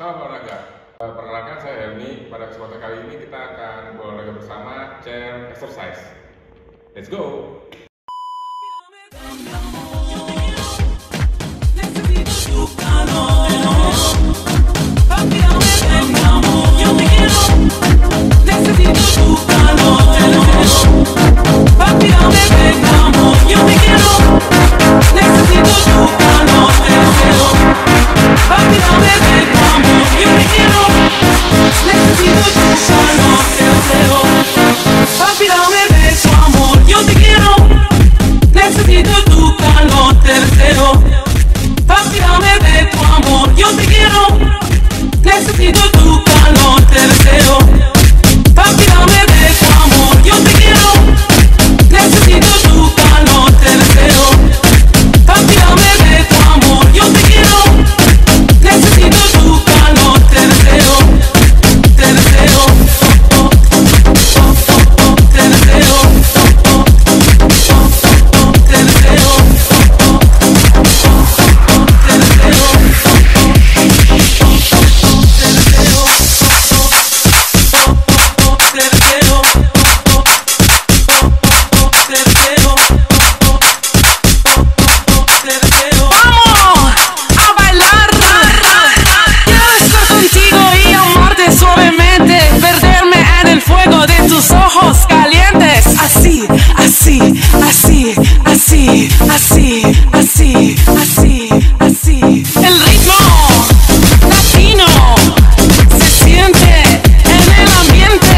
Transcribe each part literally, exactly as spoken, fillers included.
Salam olahraga. Perkenalkan saya Helmy. Pada kesempatan kali ini kita akan berolahraga bersama chair exercise. Let's go. Así, así, así, así, así, así. El ritmo latino se siente en el ambiente.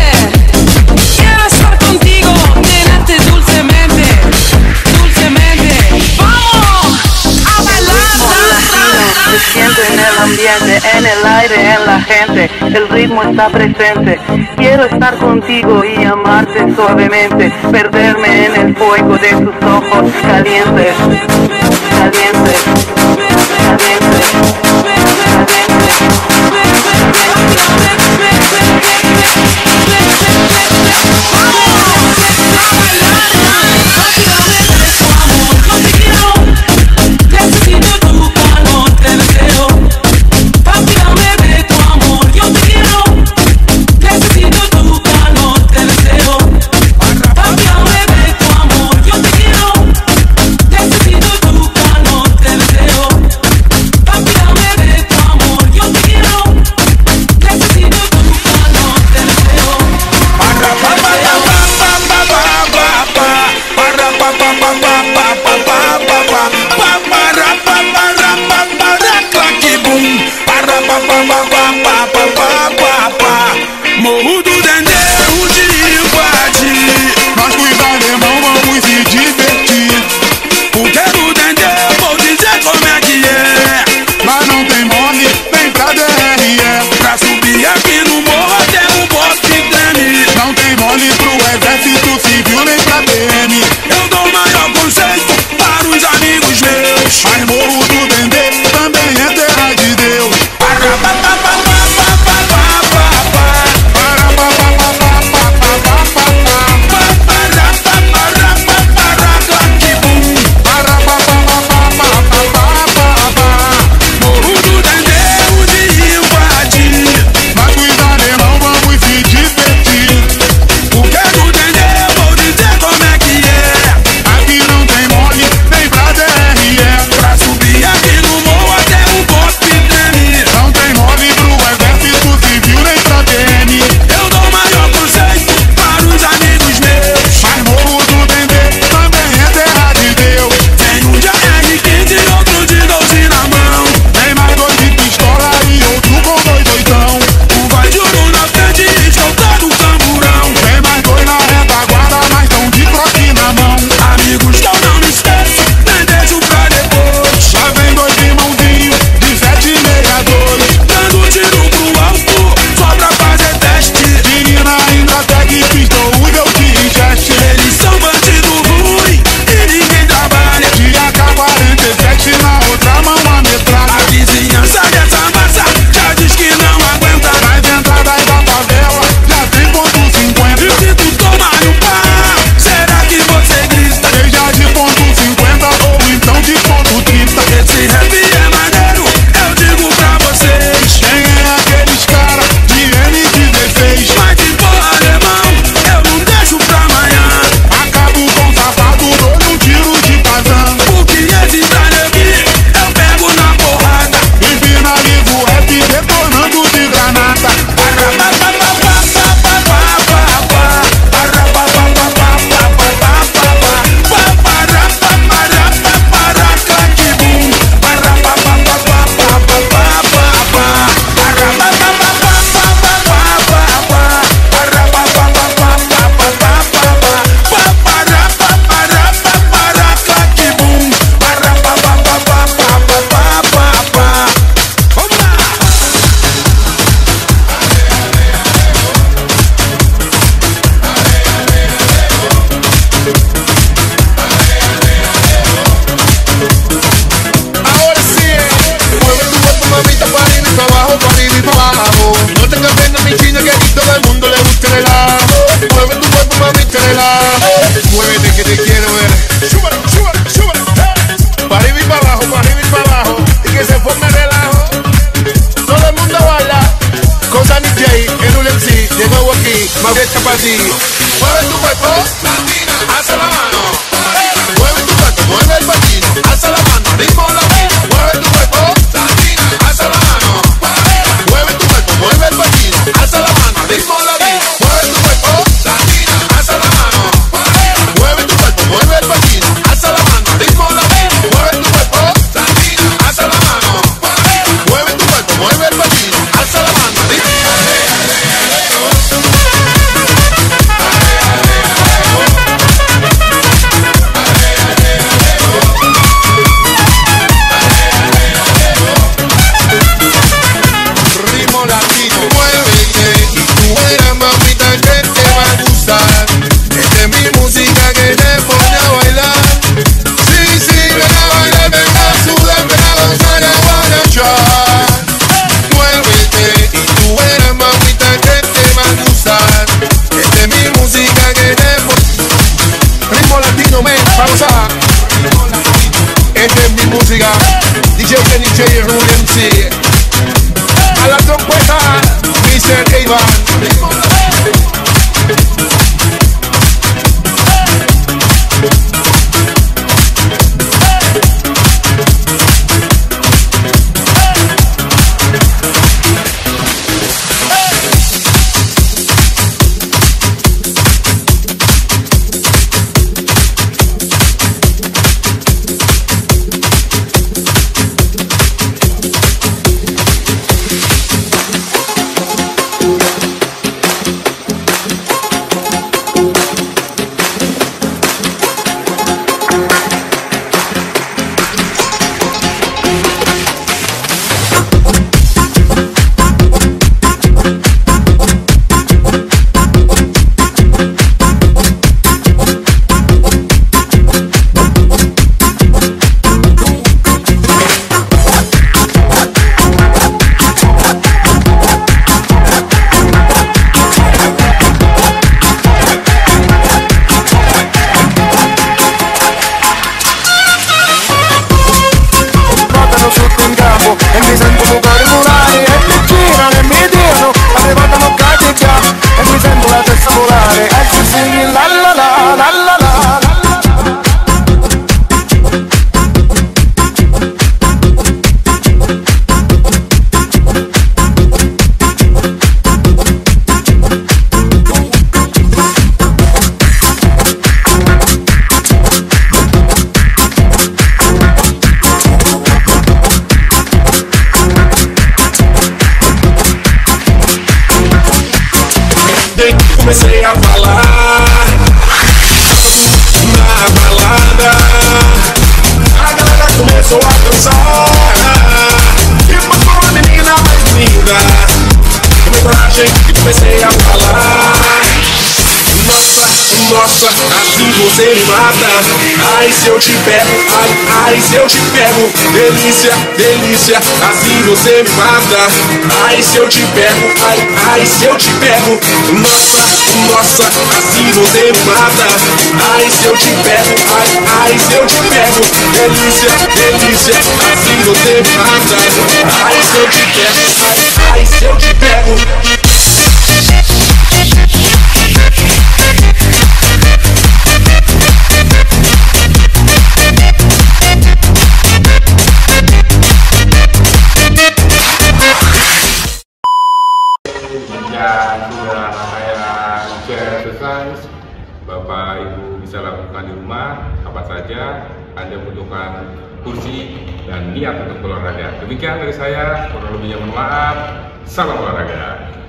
Quiero estar contigo, tenerte dulcemente, dulcemente. Vamos a bailar. Se siente en el ambiente, en el aire, en la gente. El ritmo está presente. Quiero estar contigo y amarte suavemente, perderme en el fuego de tus ojos calientes, calientes, calientes, Morro do Dendê, o Tirinho invade. Nós com o alemão vamos se divertir. Porque no Dendê vou dizer como é que é. Mas não tem mole, nem pra D R E. Pra subir aqui no morro até um bote que treme. Não tem mole pro exército civil, nem pra P M. Eu dou maior conceito para os amigos meus. Mas Morro do Dendê também é terra de Deus. Para, para, para, para, para, para, para, para. Mauricio para ti. Mueve tu cuerpo, latina, alza la mano. Mueve tu cuerpo, mueve el patino, alza la mano, ritmo latino. Mueve tu cuerpo, latina, alza la mano. Mueve tu cuerpo, mueve el patino, alza la mano, ritmo latino. Mueve tu cuerpo, latina, alza la mano. Mueve tu cuerpo, mueve el patino, alza la mano, ritmo latino. Mueve tu cuerpo, latina, alza la mano. Mueve tu cuerpo, mueve el patino, alza la mano, ritmo. D J Kenny J Rule M C. A la trompeta, mister Iván. Comecei a falar na balada, a galera começou a dançar e passou a menina mais linda. Tomei coragem e comecei a falar. Nossa, nossa, assim você me mata. Ai, se eu te pego, ai, ai, se eu te pego. Delícia, delícia, assim você me mata. Ai, se eu te pego, ai, ai, se eu te pego. Nossa, nossa, assim você me mata. Ai, se eu te pego, ai, ai, se eu te pego. Delícia, delícia, assim você me mata. Ai, se eu te pego, ai, ai, se eu te pego. Dan sudah rangkaian share exercise, Bapak Ibu bisa lakukan di rumah apa saja Anda membutuhkan kursi dan niat untuk berolahraga. Demikian dari saya, kurang lebihnya mohon maaf. Salam olahraga.